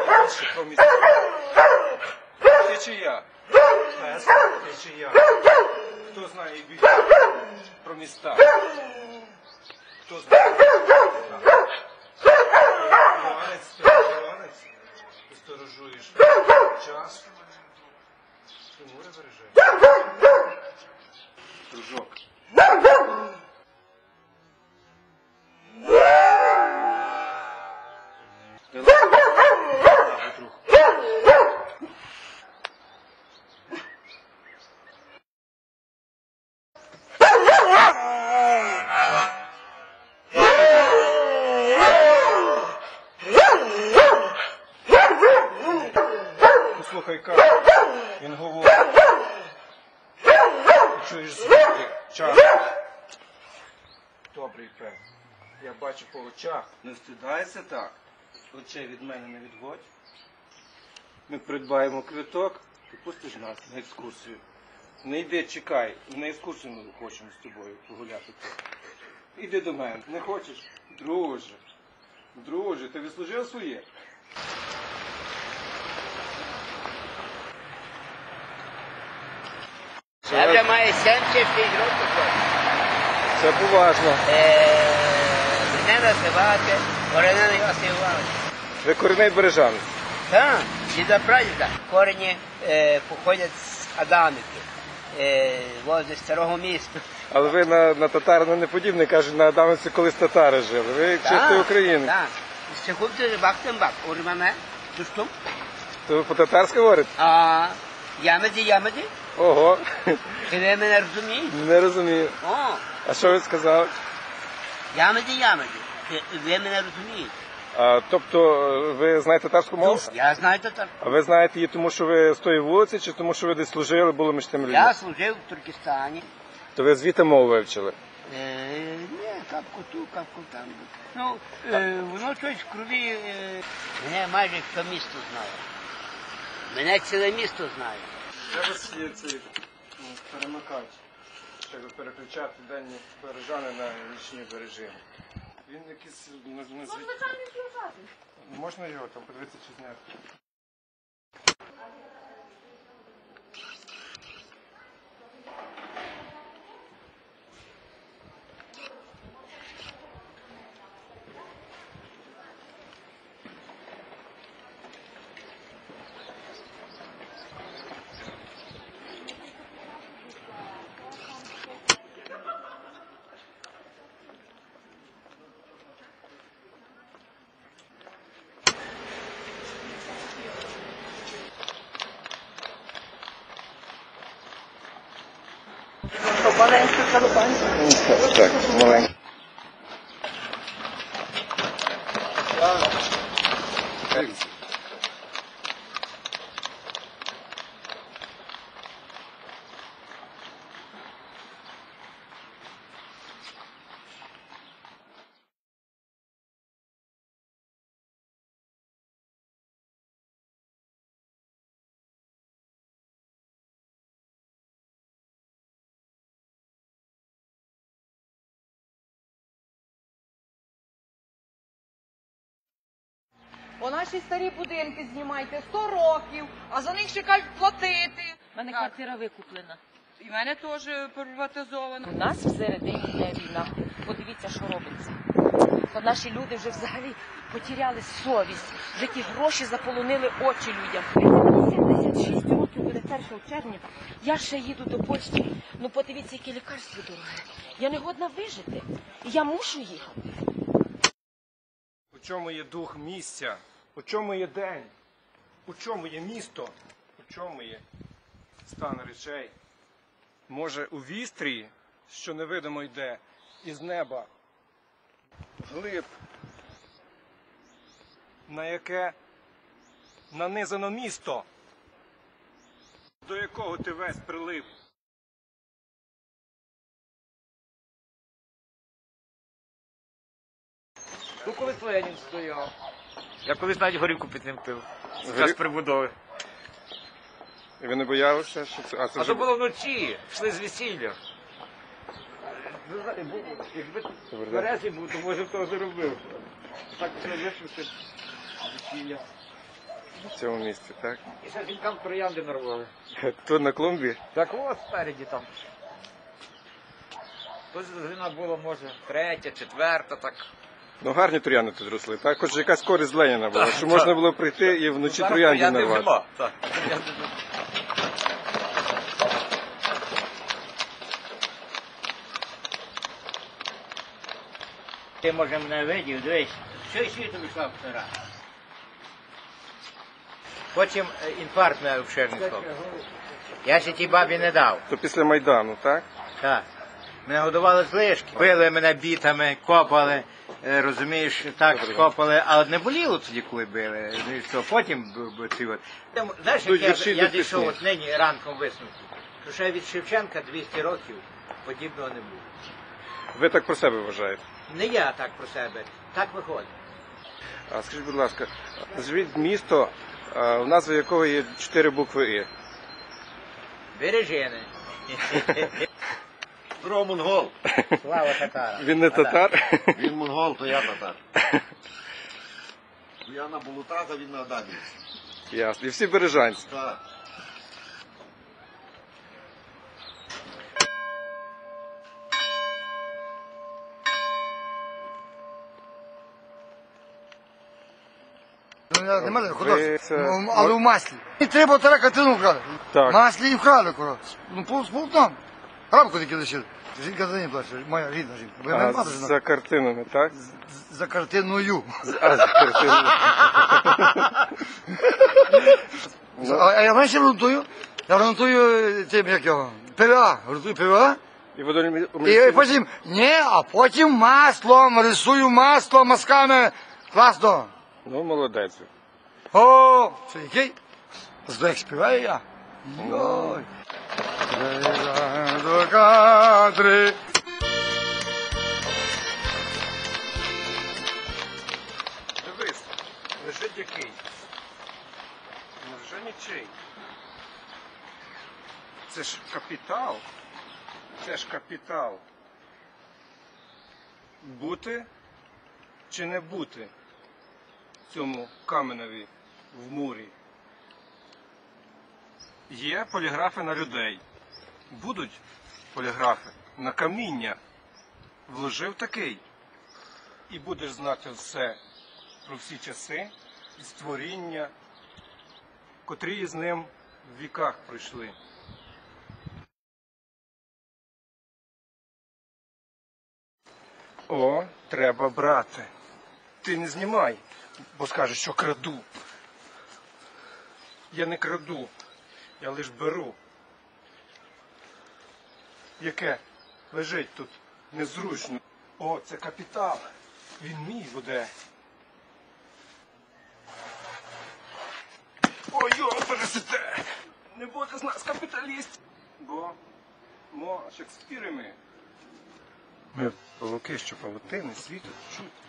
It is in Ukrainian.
більше про міста? Ти чи я? Пес, ти чи я? Хто знає більше про міста? Хто знає? Іванець, ти сторожуєш час. Тимура береже. Дружок. Послухай, Кар, він говорить. Ти чуєш звуки? Час. Добрий пес. Я бачу по очах. Не встидайся так. Очей від мене не відводь. Ми придбаємо квиток, ти пустиш нас на екскурсію. Не йди, чекай. На екскурсію ми хочемо з тобою погуляти. Іди до мене. Не хочеш? Друже. Друже, ти відслужив своє? Я вже маю 76 років. Це поважно. Мене називати Коренений Йосиф Іванович. Ви корінний бережанець? Так, діда прадіда. Корені походять з Адамівки, возле старого міста. Але ви на татарина не подібні, кажуть, на Адамівці колись татари жили. Ви чистий українець. Так, секунду, бак, урмаме, дустум. То ви по-татарськи говорите? Ямеді. Ого. Ти ви мене розумієте? Не розумію. О, А що ви сказали? ямеді. Ви мене розумієте? Тобто ви знаєте татарську мову? Я знаю татар. А ви знаєте її тому, що ви з тої вулиці, чи тому, що ви десь служили, були між тими людьми? Я служив в Туркестані. То ви звідти мову вивчили? Ні, капку там. Ну, воно щось в крові. Мене майже все місто знає. Мене ціле місто знає. Де у вас є цей перемикач, щоб переключати денні бережани на нічні бережини? Він якийсь Звичайний слухати. Можна його там подивитися чи зняти? Так, маленький. О, наші старі будинки знімайте 100 років, а за них ще кажуть платити. У мене квартира викуплена. І в мене теж приватизовано. У нас всередині йде війна. Подивіться, що робиться. Та наші люди вже взагалі потеряли совість. Вже ті гроші заполонили очі людям. 76 років буде 1 червня. Я ще їду до Польщі. Ну подивіться, які лікарства дорогі. Я не годна вижити. І я мушу їхати. У чому є дух місця? У чому є день? У чому є місто? У чому є стан речей? Може, у вістрі, що невидимо йде із неба, глиб, на яке нанизано місто, до якого ти весь прилип. Ну, колись Ленін стояв. Я колись навіть горілку під ним пив. З час прибудови. І ви не боялися, що це... А то було вночі, йшли з весілля. Ну, якби тверезий був, то може б того заробив. Так не вийшовся з весілля. В цьому місці, так? І ще жінкам троянди нарвали. Тут на клумбі. Так от спереді там. Тут зина була, може, третя, четверта, так. Ну гарні троянди тут росли, так? Хоч якась користь з Леніна була, Так, що так. можна було прийти і вночі Зараз троянди трояндів нарвати. нема. Так, троянди нема. Ти, може, мене видів, дивись, що світу вийшла вчора. Потім інфаркт мене в Черніхов. Я ще тій бабі не дав. То після Майдану, так? Так. Мене годували з лишки. Били мене бітами, копали, розумієш, так копали, але не боліло тоді, коли били. Ну і що, потім ці от. Знаєш, Йдуть як вірші я до дійшов пісні. от нині ранком висновку, що ще від Шевченка 200 років подібного не було. Ви так про себе вважаєте? Не я так про себе, так виходить. А скажіть, будь ласка, назвіть місто, в назві якого є 4 букви «І». Бережини. Здорово, монгол. Слава татарам. Він не татар? Він монгол, то я татар. Я на Болотах, а він на Адамі. Ясно. І всі бережанці. Так. Немає Ви художник. це- Ну, але в маслі. І треба тара картину вкрали. Так. В маслі і вкрали, коротше. Ну, полтам. Рамку таки лишили. Жінка за ним плаче, моя рідна жінка. Бо я А, не мати жена. за картинами, так? За картиною. А, за картинами. А я знаєш, що грунтую? Я грунтую тим, як його, ПВА. Грунтую ПВА. І водолі... І потім, а потім маслом, рисую маслом, мазками. Класно. Ну, молодець. О, це який? Як співаю я. Йой. До кадри. Дивись, лежить який? Невже нічий? Це ж капітал. Це ж капітал. Бути чи не бути цьому каменеві в мурі? Є поліграфи на людей. Будуть поліграфи на каміння. Вложив такий. І будеш знати все про всі часи і створіння, котрі із ним в віках пройшли. О, треба брати. Ти не знімай, бо скажеш, що краду. Я не краду, я лиш беру. Яке лежить тут незручно. О, це капітал. Він мій буде. Ой, пересите! Не буде з нас капіталістів. Бо Шекспіри ми. Ми павуки, що павутини світу чуть.